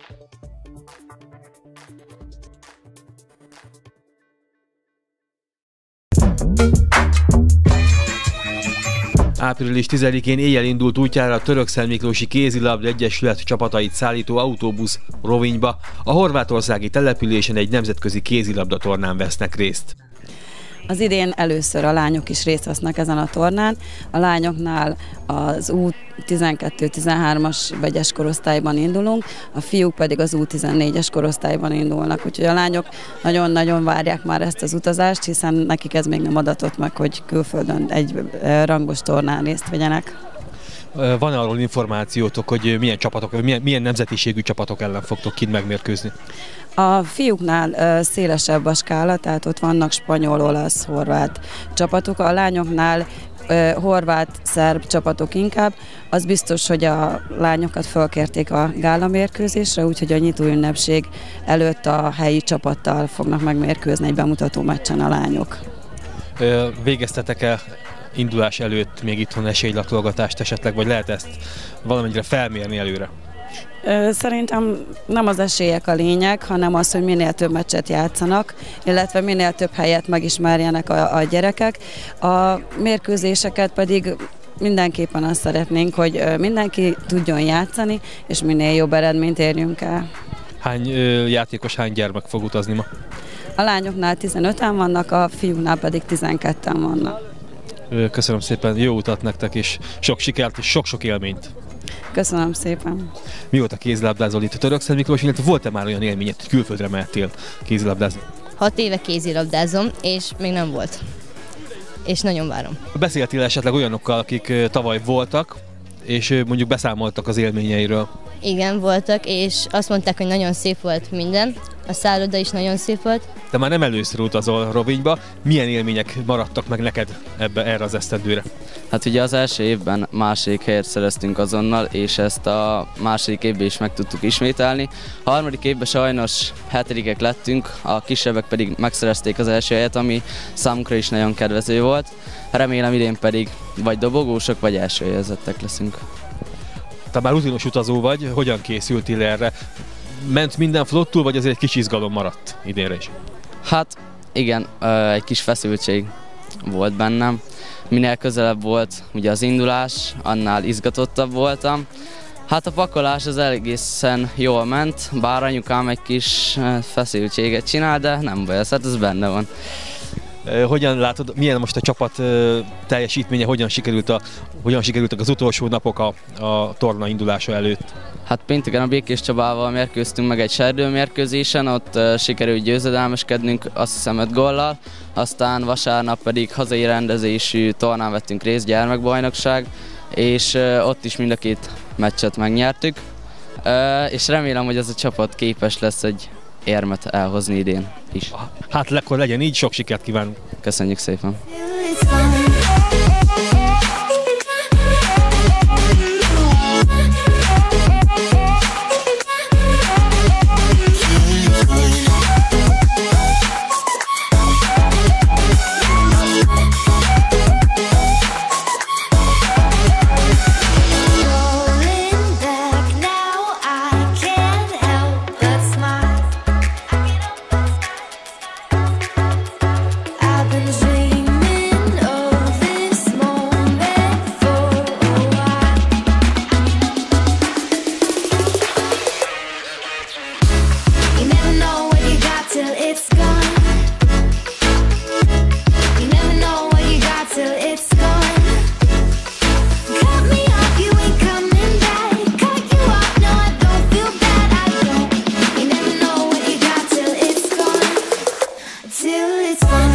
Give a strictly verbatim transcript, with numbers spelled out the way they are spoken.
április tizedikén éjjel indult útjára a Törökszentmiklósi Kézilabda Egyesület csapatait szállító autóbusz Rovinyba. A horvátországi településen egy nemzetközi kézilabda tornán vesznek részt. Az idén először a lányok is részt vesznek ezen a tornán. A lányoknál az U tizenkettő tizenhármas vegyes korosztályban indulunk, a fiúk pedig az U tizennégyes korosztályban indulnak. Úgyhogy a lányok nagyon-nagyon várják már ezt az utazást, hiszen nekik ez még nem adatott meg, hogy külföldön egy rangos tornán részt vegyenek. Van-e arról információtok, hogy milyen csapatok, milyen, milyen nemzetiségű csapatok ellen fogtok kint megmérkőzni? A fiúknál szélesebb a skála, tehát ott vannak spanyol, olasz, horvát csapatok, a lányoknál horvát, szerb csapatok inkább. Az biztos, hogy a lányokat felkérték a gála mérkőzésre, úgyhogy a nyitó ünnepség előtt a helyi csapattal fognak megmérkőzni egy bemutató meccsen a lányok. Végeztetek-e indulás előtt még itthon esélylatolgatást esetleg, vagy lehet ezt valamennyire felmérni előre? Szerintem nem az esélyek a lényeg, hanem az, hogy minél több meccset játszanak, illetve minél több helyet megismerjenek a, a gyerekek. A mérkőzéseket pedig mindenképpen azt szeretnénk, hogy mindenki tudjon játszani, és minél jobb eredményt érjünk el. Hány játékos, hány gyermek fog utazni ma? A lányoknál tizenöten vannak, a fiúknál pedig tizenketten vannak. Köszönöm szépen, jó utat nektek, és sok sikert, és sok-sok élményt! Köszönöm szépen! Mióta kézilabdázol itt a Törökszentmiklós, illetve volt-e már olyan élményed, hogy külföldre mehettél kézilabdázni? Hat éve kézilabdázom, és még nem volt. És nagyon várom. Beszéltél esetleg olyanokkal, akik tavaly voltak, és mondjuk beszámoltak az élményeiről? Igen, voltak, és azt mondták, hogy nagyon szép volt minden. A szálloda is nagyon szép volt. De már nem először utazol Rovinyba. Milyen élmények maradtak meg neked ebbe, erre az esztendőre? Hát ugye az első évben második helyet szereztünk azonnal, és ezt a második évben is meg tudtuk ismételni. A harmadik évben sajnos hetedikek lettünk, a kisebbek pedig megszerezték az első helyet, ami számunkra is nagyon kedvező volt. Remélem idén pedig vagy dobogósok, vagy első helyezettek leszünk. Te már rutinos utazó vagy, hogyan készültél erre? Ment minden flottul, vagy azért egy kis izgalom maradt idénre is? Hát igen, egy kis feszültség volt bennem. Minél közelebb volt ugye az indulás, annál izgatottabb voltam. Hát a pakolás az egészen jól ment, bár anyukám egy kis feszültséget csinál, de nem baj, hát ez benne van. Hogyan látod, milyen most a csapat teljesítménye, hogyan, sikerült a, hogyan sikerültek az utolsó napok a, a torna indulása előtt? Hát pénteken a Békés Csabával mérkőztünk meg egy serdőmérkőzésen, ott uh, sikerült győzedelmeskednünk, azt hiszem öt góllal, aztán vasárnap pedig hazai rendezésű tornán vettünk részt, gyermekbajnokság, és uh, ott is mind a két meccset megnyertük, uh, és remélem, hogy ez a csapat képes lesz egy érmet elhozni idén is. Hát akkor legyen így, sok sikert kívánunk! Köszönjük szépen! Till it's fun.